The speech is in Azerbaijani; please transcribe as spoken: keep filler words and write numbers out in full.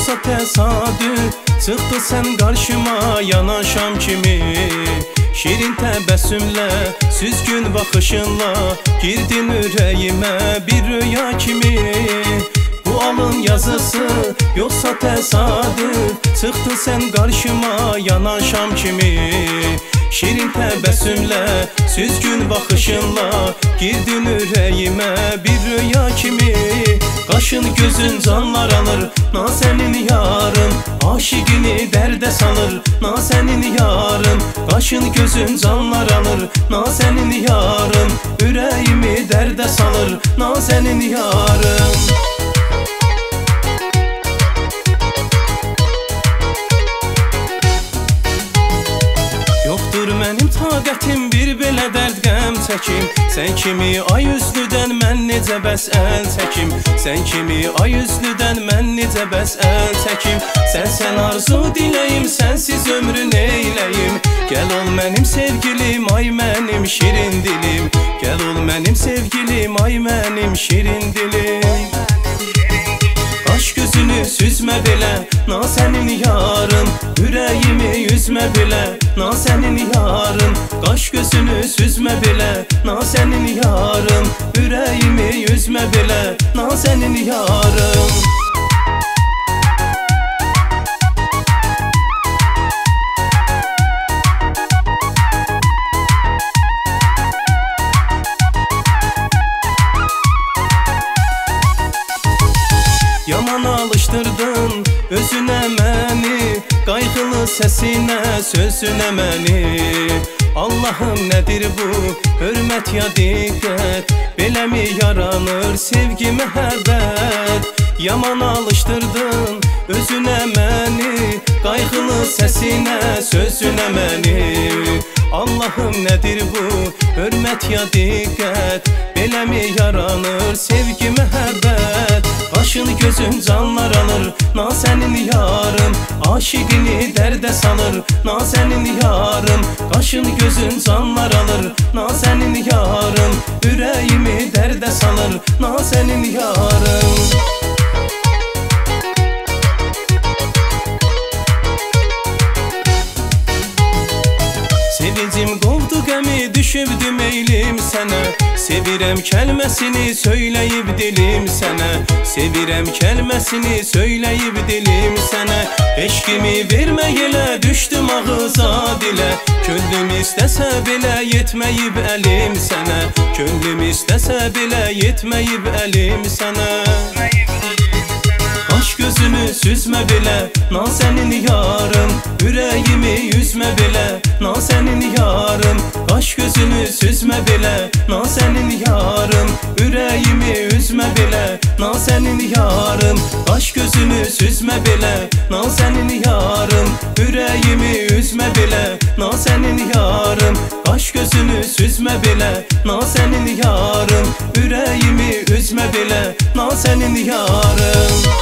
yoxsa təsadüf? Çıxdı sən qarşıma yanaşam kimi. Şirin təbəssümlə, süzgün baxışınla girdin ürəyimə bir rüya kimi. Bu alın yazısı yoxsa təsadüf? Çıxdı sən qarşıma yanaşam kimi. Şirin təbəssümlə, süzgün baxışınla girdin ürəyimə bir rüya kimi. Qaşın gözün canlar alır, na sənin yarın aşiqini dərdə salır, na sənin yarın. Qaşın gözün canlar alır, na sənin yarın ürəyimi dərdə salır, na sənin yarın. Yoxdur mənim taqətim bir belə dərd qəm çəkim. Sən kimi ay üzlüdən mən necə bəs əl çəkim. Sən kimi ay üzlüdən mən necə bəs əl çəkim. Sən sən arzu diləyim, sənsiz ömrü neyləyim. Gəl ol mənim sevgilim, ay mənim şirin dilim. Gəl ol mənim sevgilim, ay mənim şirin dilim. Qaş gözünü süzmə belə, na sənin yarın ürəyimi yüzmə belə, na sənin yarın. Qaş gözünü süzmə belə, na sənin yarın ürəyimi yüzmə belə, na sənin yarın. Yaman alışdırdın özünə məni, qayğılı səsinə, sözünə məni. Allahım nədir bu, hörmət ya diqqət, beləmi yaranır sevgi məhəbbət. Yaman alışdırdın özünə məni, qayğılı səsinə, sözünə məni. Allahım nədir bu, hörmət ya diqqət, beləmi yaranır sevgi məhəbbət. Qaşın gözün canlar alır, na sənin yarın aşiqini dərdə salır, na sənin yarın. Qaşın gözün canlar alır, na sənin yarın ürəyimi dərdə salır, na sənin yarın. Sevincim qovdu qəmi, düşübdü meylim sənə. Sevirəm kəlməsini söyləyib dilim sənə. Sevirəm kəlməsini söyləyib dilim sənə. Eşqimi vermə elə, düşdüm ağıza dilə. Könlüm istəsə belə yetməyib əlim sənə. Könlüm istəsə belə yetməyib əlim sənə. Qaş gözünü süzmə belə, na sənin yarın ürəyimi yüzmə belə, na sənin yarın. Qaş gözünü süzmə belə, na sənin yarın ürəyimi üzmə belə, na sənin yarın. Qaş gözünü süzmə belə, na sənin yarın ürəyimi üzmə belə, na sənin yarın. Qaş gözünü süzmə belə, na sənin yarın ürəyimi üzmə belə, na sənin yarın.